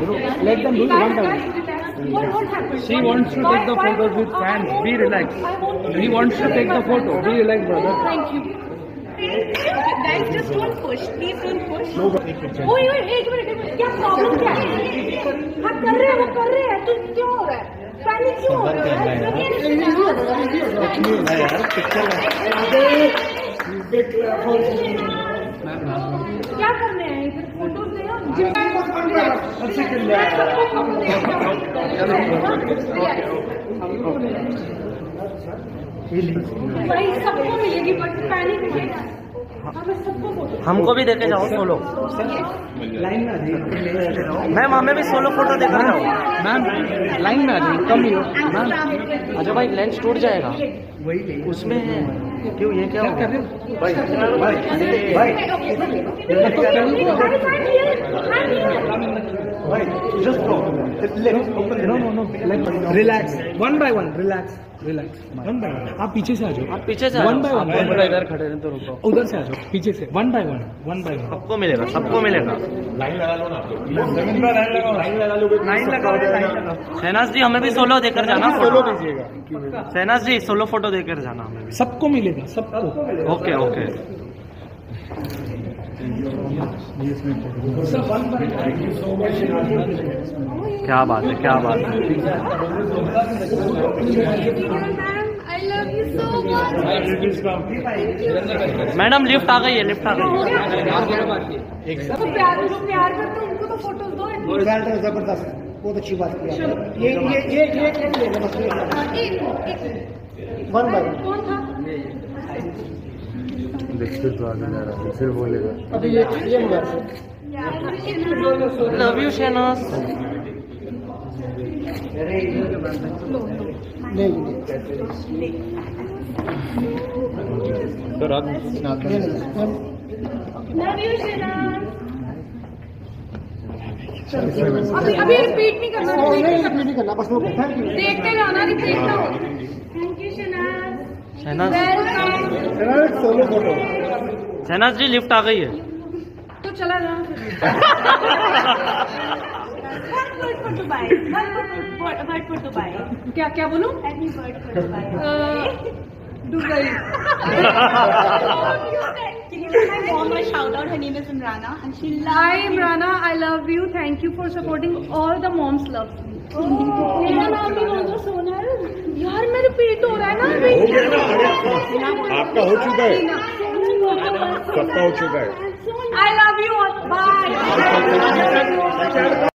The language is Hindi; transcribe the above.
Let them do one time. What happened? She wants to take the photos with fans. Be relaxed. He wants to take the photo. Be relaxed, brother. Thank you. Okay, guys, just don't push. Please don't push. ओए एक मिनट क्या प्रॉब्लम क्या है? हाँ कर रहे हैं वो कर रहे हैं तो क्यों हो रहा है? पैनिक क्यों हो रहा है? क्या करने हैं इधर फोटोज ले भाई सबको मिलेगी बट पैनिक सबको फोटो हमको भी देखे जाओ सोलो। मैम हमें भी सोलो फोटो देखा जाओ। मैम लाइन में आ जाइए, कम ही हो। अच्छा भाई लेंस टूट जाएगा उसमें है क्यों? ये क्या हो गया भाई? Relax, one by one, relax relax, one by one. आप पीछे से आ जाओ, आप पीछे से वन बाय वन। इधर खड़े हैं तो रुको, उधर से आ जाओ, पीछे से one by one, one by one. सबको मिलेगा, सबको मिलेगा। लाइन लगा लो ना आप लोग। लाइन लगा लोगे, लाइन लगाओ, लाइन लगाओ। शहनाज जी हमें भी सोलो देकर जाना। सोलो दीजिएगा। शहनाज जी सोलो फोटो देकर जाना हमें भी। सबको मिलेगा, सबको। Okay okay. क्या बात है, क्या बात है। I love you so much. Madam lift आ गई है, लिफ्ट आ गई है। तो प्यार करते हैं उनको तो फोटोज दो। जबरदस्त, बहुत अच्छी बात की। ये वन बाय कौन था? देखते तो आगे जा रहा है, फिर बोलेगा। अभी ये लव यू शहनाज। तो रात Love you, शहनाज। अभी रिपीट नहीं करना, नहीं करना, बस लोग थैंक यू। देखते जाना, रिपीट ना हो। Thank you Shehnaz. Shehnaz, solo photo. Shehnaz ji lift आ गई है। तो चला जाना फिर। Word for Dubai. Word for Dubai. क्या क्या बोलूं? Any word for Dubai. Dubai. Can you give my mom a shout out? Her name is Imrana and she loves Hi Imrana, I love you. Thank you for supporting all the moms love me. मेरा नाम भी बोल दो सोनल। यार मैं रिपीट हो रहा है ना। आपका हो चुका है, सबका हो चुका है। I love you all. Bye.